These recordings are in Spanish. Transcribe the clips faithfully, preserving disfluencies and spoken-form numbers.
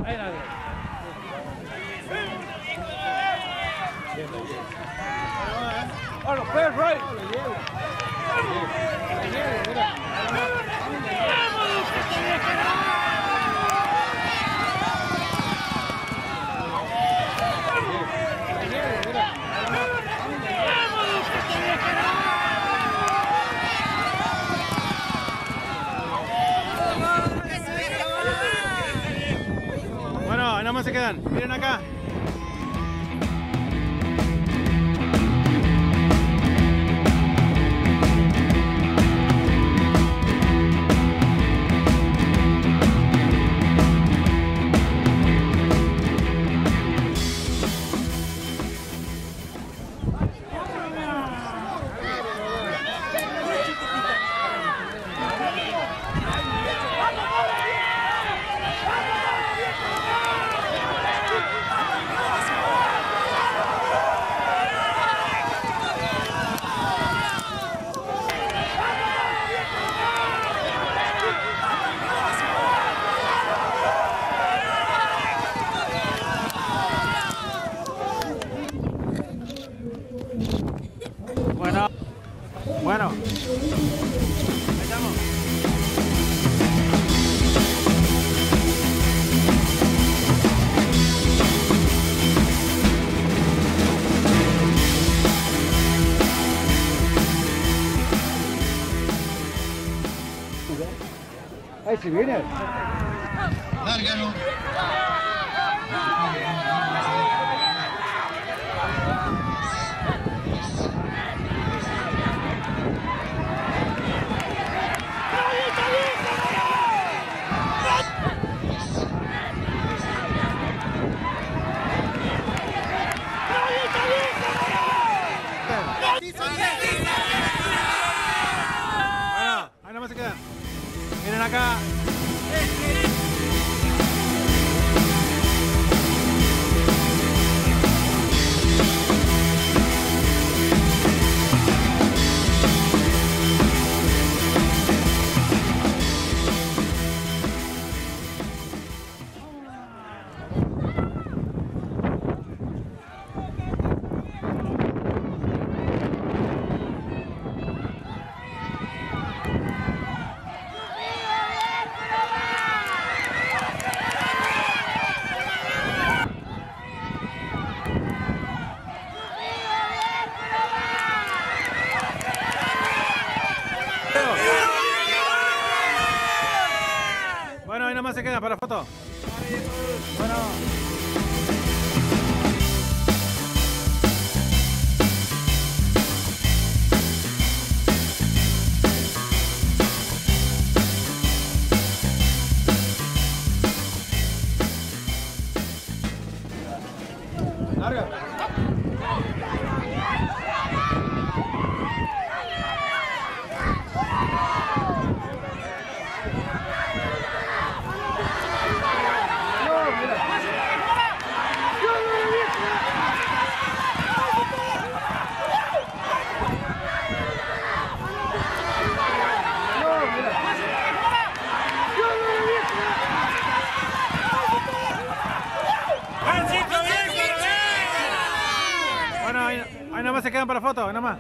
Ahí la ¡Hola, pues, right! Bueno, nada más se quedan. Miren acá. Bueno, bueno, ahí estamos. Ahí se viene. Lárgalo. Bueno, ahí nada más se quedan. Miren acá. Bueno, ahí nada más se quedan para la foto. Bueno. Larga. Bueno, ahí, ahí nada más se quedan para la foto, nada más.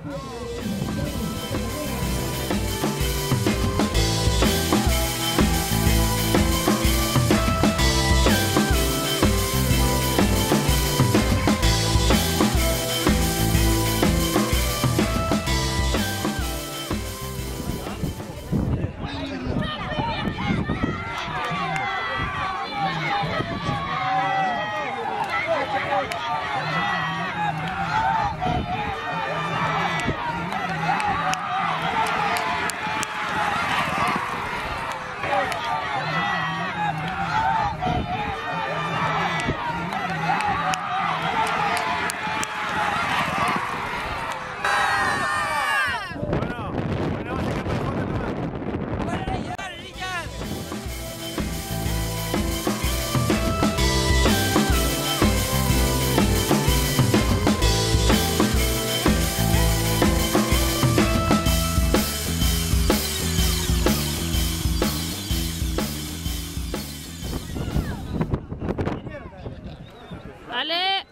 Dale.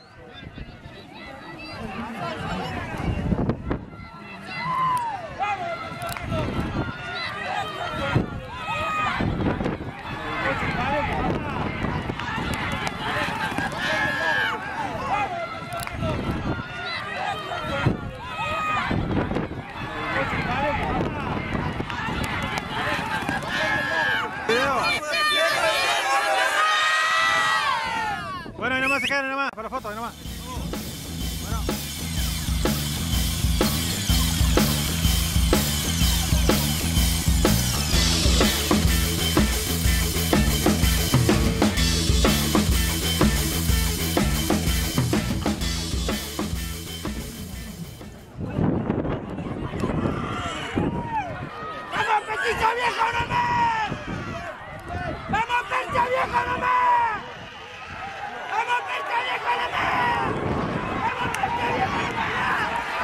Bueno, ahí nomás se quedan, ahí nomás, para la foto, ahí nomás. Bueno. ¡Vamos, Petito viejo nomás! ¡Vamos, Petito viejo nomás! ¡Vamos, Petito viejo nomás! ¡Vamos, Petito viejo nomás!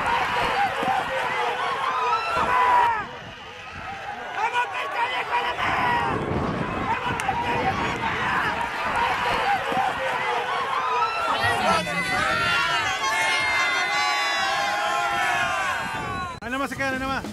¡Vamos, Petito viejo nomás! ¡Vamos, Petito viejo nomás! Ahí nomás se quedan, ahí nomás.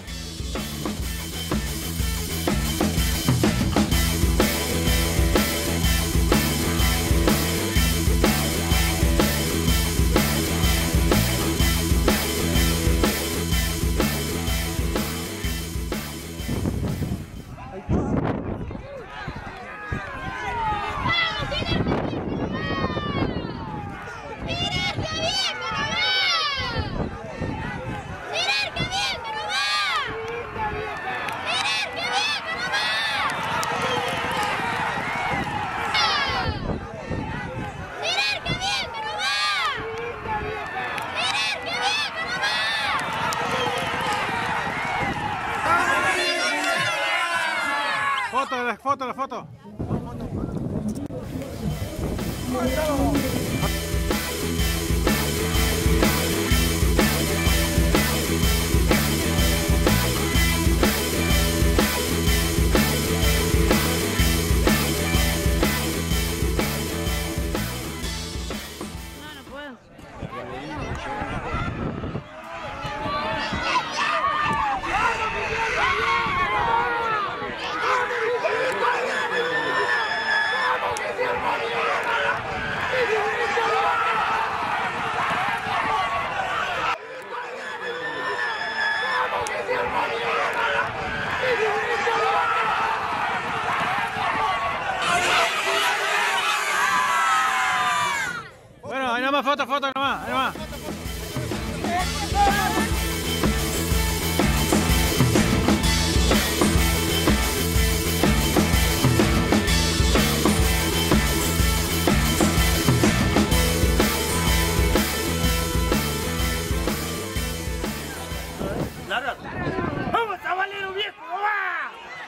Foto, la foto, la foto. No, no puedo. Bueno, ahí nomás, foto, foto, ahí nomás, ahí nomás. ¡Vamos, chavalero viejo! ¡Va!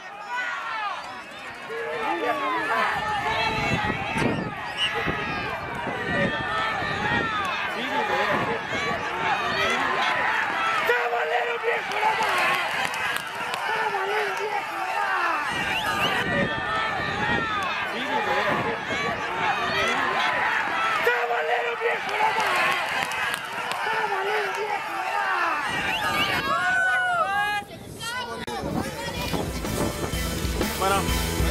¡Chavalero viejo! ¡Va! ¡Chavalero viejo! ¡Va! ¡Chavalero viejo! ¡Va! ¡Chavalero viejo! Bueno.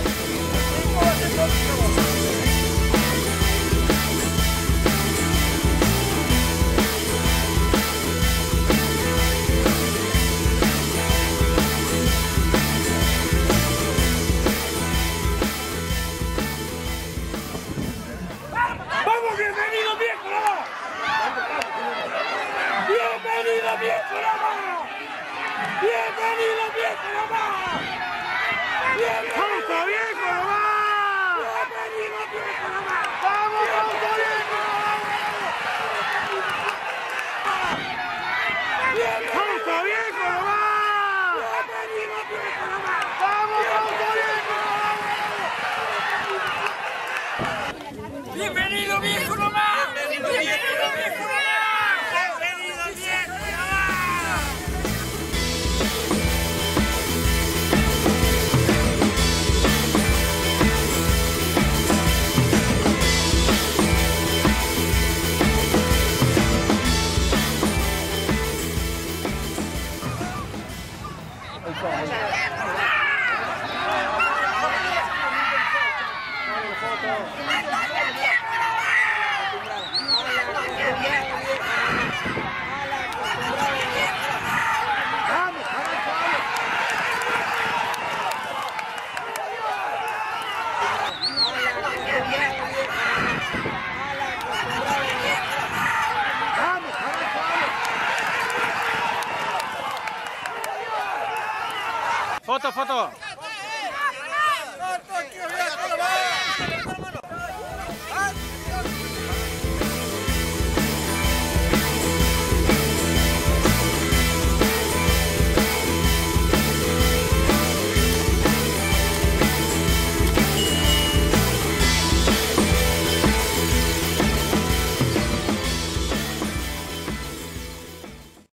¡Vamos, bienvenido viejo! ¡Bienvenido viejo! ¡Bienvenido viejo! ¡Bienvenido ¡Vamos, viejo, nomás! viejo! ¡Vamos, vamos, viejo! ¡Vamos, viejo, nomás! ¡Bienvenido viejo! ¡Vamos, vamos, viejo! ¡Bienvenido viejo nomás! ¡Bienvenido viejo nomás! ¡Bienvenido viejo nomás! Foto, foto.